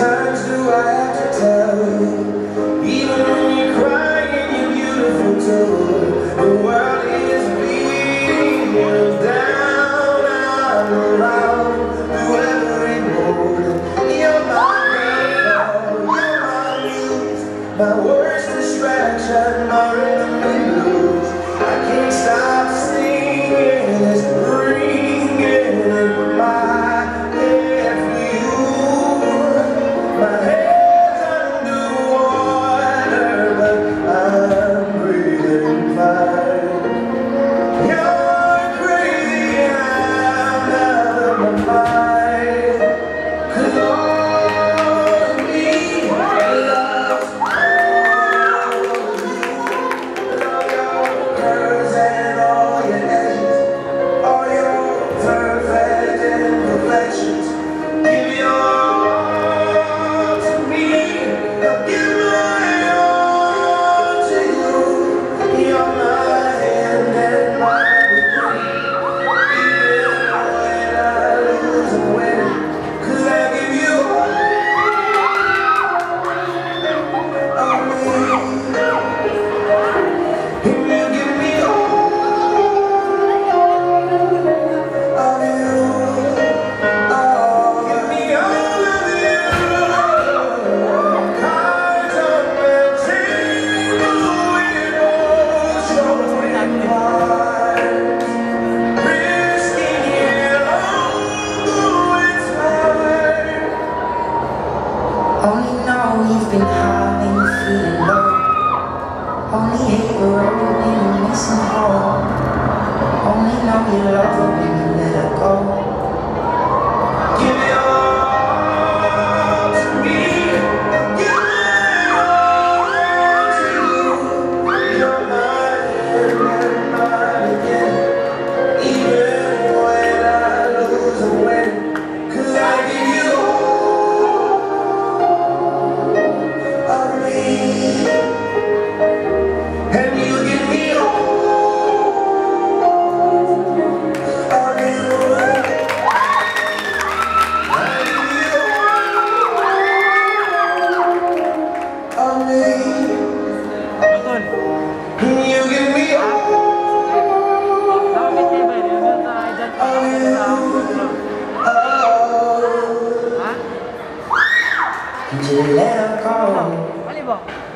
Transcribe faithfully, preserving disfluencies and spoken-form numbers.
times do I have to tell you? Even when you're crying, you're beautiful too. The world is beating you down, I'm around through every mood. You're my girl, you're my muse, my worst distraction, my rhythm and blues. I can't stop singing, it's ringing in my head for you. My head's underwater, but I'm breathing fine. You're crazy and I'm out of my mind, 'cause all of me loves all of you. Love your curves and all your edges, all your perfect imperfections. Give your all to me, I'll give my all to you. You're my hand and my beginning. Even when I lose, I'm winning, 'cause I give you all of me, and you give me all of you. Oh, give me all of you. Cards up and tangled with showing hearts, risking it all, though it's hard. Only know you've been high when you're feeling low. Only hate the road when you're missing home. Only know you love her when you let her go. Give it all to me, give it all to you. You're my end and mine again. Even when I lose, I win, 'cause I give you all of me, and you give me all of you. I give you all of me, and you give me all of you. Oh. Did you let her go?